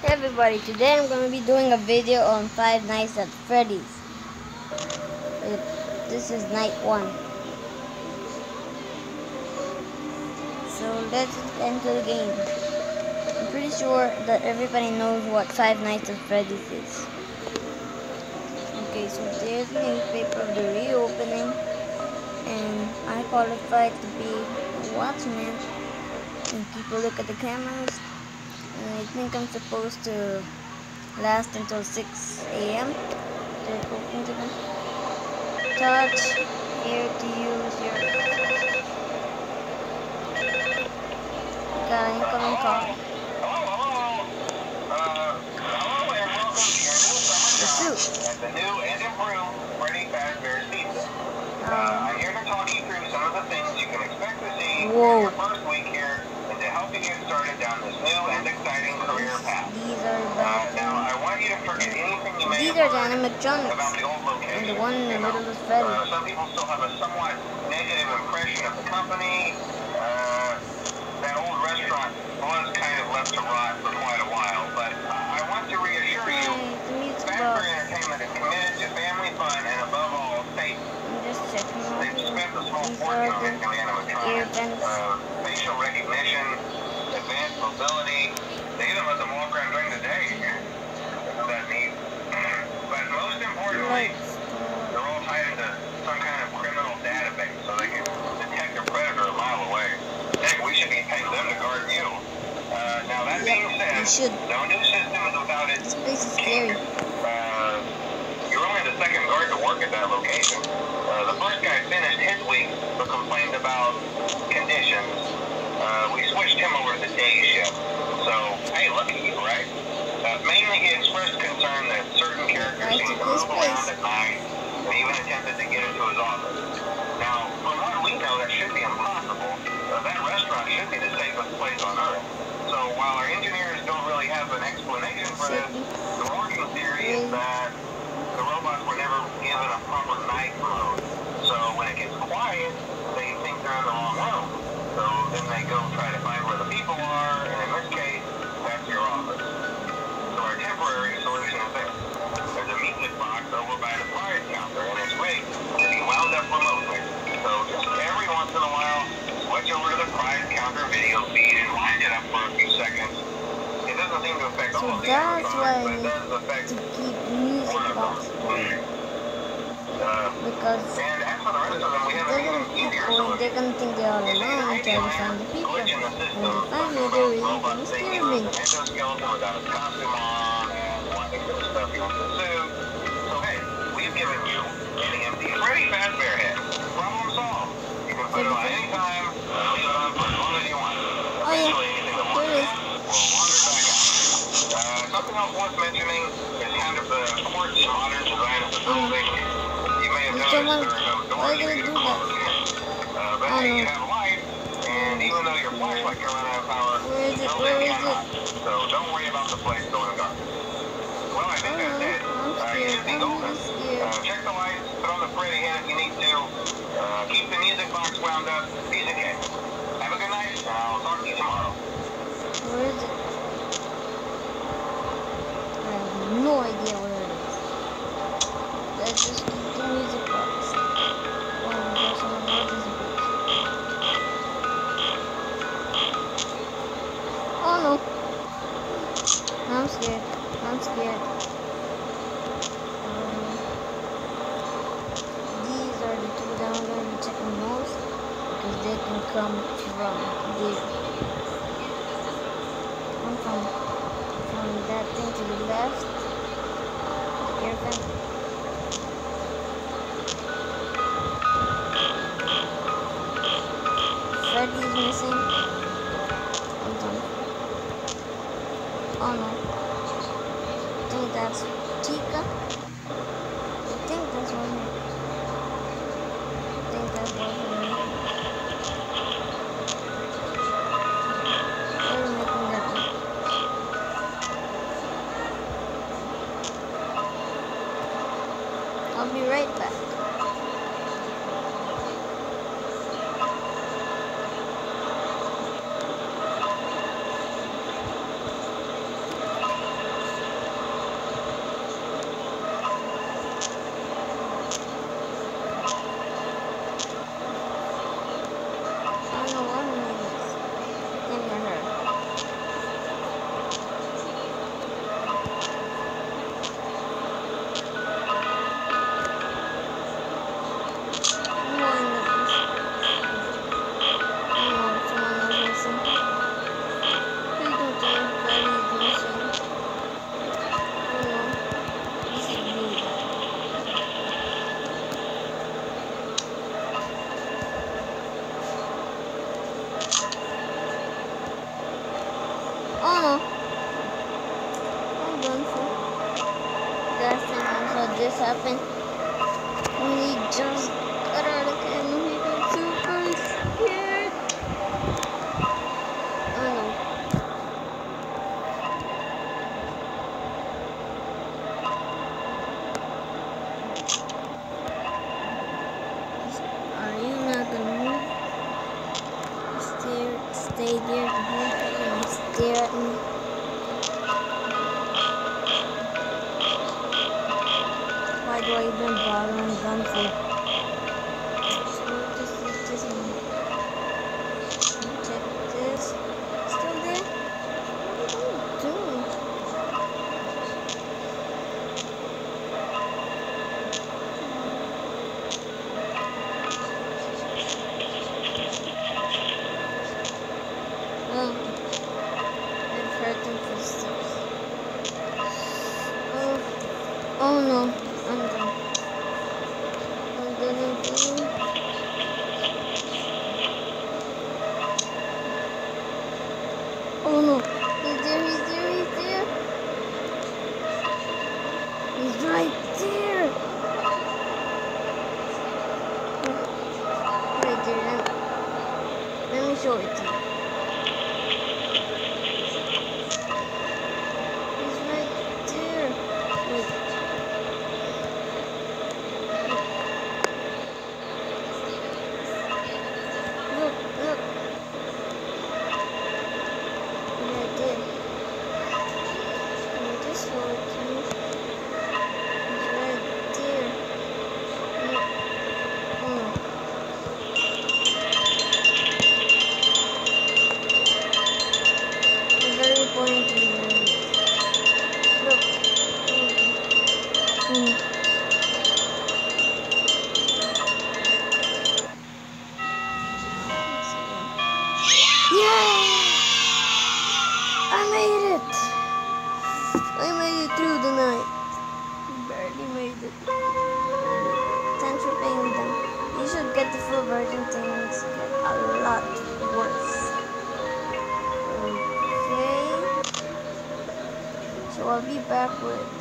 Hey everybody, today I'm going to be doing a video on Five Nights at Freddy's. This is night 1. So let's get into the game. I'm pretty sure that everybody knows what Five Nights at Freddy's is. Okay, so there's the newspaper of the reopening, and I qualified to be a watchman. And people look at the cameras, and I think I'm supposed to last until 6 a.m. They're hoping to touch here to use your got an incoming call. Hello and welcome to your new summer job at the new and improved Freddy Fazbear's Pizza. I'm here to talk you through some of the things you can expect to see during your first week here and to help you get started down this new and exciting career path. Now, I want you to forget anything you may have heard about the old location. And the one in the middle is Freddy. Some people still have a somewhat negative impression of the company. That old restaurant was kind of left to rot for quite a while, but I want to reassure you, Fazbear Entertainment is committed to family fun and above all, safety. They've spent a small fortune on making the animatronics, facial recognition, advanced mobility. They even let them walk around during the day. Isn't that neat? But most importantly, they're all tied into some kind of criminal database so they can detect a predator a mile away. Heck, we should be paying them to guard you. Now that being said, no new system is without its kink. You're only the second guard to work at that location. The first guy finished his week but complained about conditions. We switched him over to the day shift. So, hey, look at you, right? Mainly he expressed concern that certain characters seem to move around at night and even attempted to get into his office. Now, from what we know, that should be impossible. That restaurant should be the safest place on Earth. So while our engineers don't really have an explanation for this, the working theory is that the robots were never given a proper night mode. So when it gets quiet, they think they're in the wrong room. So then they go try to find where the people are, and in this case, that's your office. So our temporary solution is this. There's a music box over by the prize counter, and it's rigged to be wound up remotely. So just every once in a while, switch over to the prize counter video feed and wind it up for a few seconds. It doesn't seem to affect all of the animatronics, but it does affect one of them. Because and as for the rest of them, we have an even easier solution. they're gonna think they're all alone and try to find the people. And finally they're really gonna scare me. Exoskeleton without a costume on and wanting to stuff you into the suit. So hey, we've given you an empty Freddy Fazbear head. Problem solved. You can put it on any time, leave it on for as long as you want. Eventually, anything that wants it will wander back out. Something else worth mentioning is kind of the quartz modern design of the building. You may have noticed there are no doors for you to close. But hey, you have light, and even though your flashlight can run out of power, the building cannot. So don't worry about the place going dark. Well, I think that's it. You should be golden. Check the lights, put on the Freddy head if you need to. Keep the music box wound up. Be the kid. Have a good night, and I'll talk to you tomorrow. Where is it? I have no idea where it is. Let's just keep the music box. Oh, there's someone else's box. Oh no. I'm scared. I'm scared. These are the two that I'm going to be checking most because they can come from there. Come from that thing to the left. The air vent. Freddy's missing. Hold on. Oh no. I think that's Chica. I think that's one. I think that's one. Why are you making that one? I'll be right back. happened when he just got out of cannon. He got super scared. Oh no. Are you not gonna move? Stay there and stare at me. Why do I even bother on gun food? So just check this. Still there? What are you doing? Oh, I've heard them footsteps. Oh no, I'm done. I'm done. Oh no, he's there. He's right there. Right there. Let me show it to you. He's right there. Wait. Look. Right there. Let me just show it to you. He's right there. Look. Oh no. I'm very important to you. Look. Yay! I made it! I made it through the night. Barely made it. Thanks for playing with them. You should get the full version. Things get a lot worse. Okay. So I'll be back with